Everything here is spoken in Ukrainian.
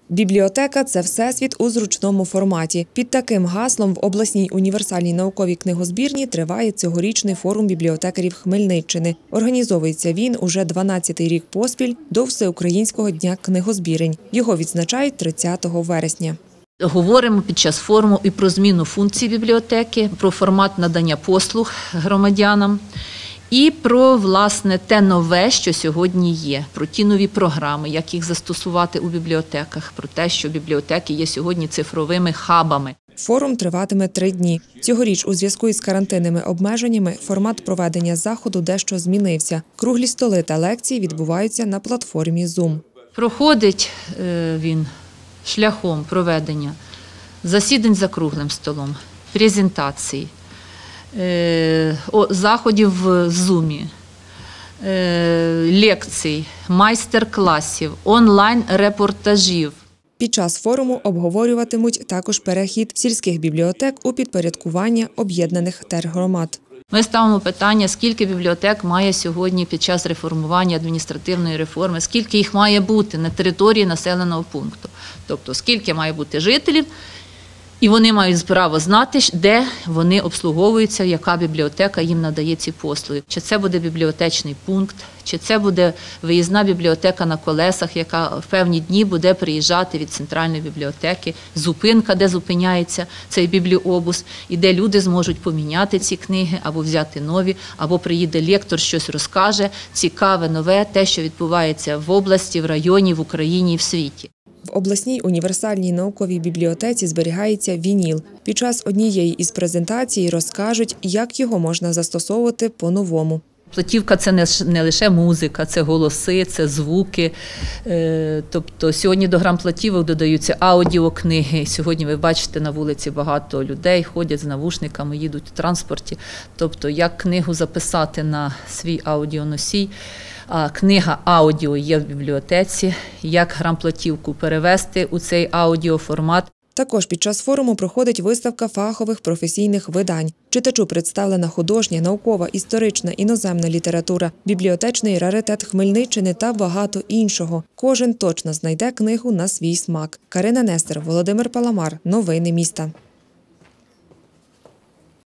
Бібліотека – це всесвіт у зручному форматі. Під таким гаслом в обласній універсальній науковій книгозбірні триває цьогорічний форум бібліотекарів Хмельниччини. Організовується він уже 12-й рік поспіль до Всеукраїнського дня книгозбірень. Його відзначають 30 вересня. Говоримо під час форуму і про зміну функцій бібліотеки, про формат надання послуг громадянам і про, власне, те нове, що сьогодні є, про ті нові програми, як їх застосувати у бібліотеках, про те, що бібліотеки є сьогодні цифровими хабами. Форум триватиме 3 дні. Цьогоріч у зв'язку із карантинними обмеженнями формат проведення заходу дещо змінився. Круглі столи та лекції відбуваються на платформі Zoom. Проходить він шляхом проведення засідань за круглим столом, презентацій, заходів в Zoom, лекцій, майстер-класів, онлайн-репортажів. Під час форуму обговорюватимуть також перехід сільських бібліотек у підпорядкування об'єднаних тергромад. Ми ставимо питання, скільки бібліотек має сьогодні під час реформування адміністративної реформи, скільки їх має бути на території населеного пункту. Тобто, скільки має бути жителів, і вони мають право знати, де вони обслуговуються, яка бібліотека їм надає ці послуги. Чи це буде бібліотечний пункт, чи це буде виїзна бібліотека на колесах, яка в певні дні буде приїжджати від центральної бібліотеки, зупинка, де зупиняється цей бібліобус, і де люди зможуть поміняти ці книги, або взяти нові, або приїде лектор, щось розкаже, цікаве, нове, те, що відбувається в області, в районі, в Україні і в світі. В обласній універсальній науковій бібліотеці зберігається вініл. Під час однієї із презентацій розкажуть, як його можна застосовувати по-новому. Платівка – це не лише музика, це голоси, це звуки. Тобто сьогодні до грамплатівок додаються аудіокниги. Сьогодні ви бачите на вулиці багато людей, ходять з навушниками, їдуть у транспорті. Тобто як книгу записати на свій аудіоносій, а книга аудіо є в бібліотеці, як грамплатівку перевести у цей аудіоформат. Також під час форуму проходить виставка фахових професійних видань. Читачу представлена художня, наукова, історична, іноземна література, бібліотечний раритет Хмельниччини та багато іншого. Кожен точно знайде книгу на свій смак. Карина Нестер, Володимир Паламар. Новини міста.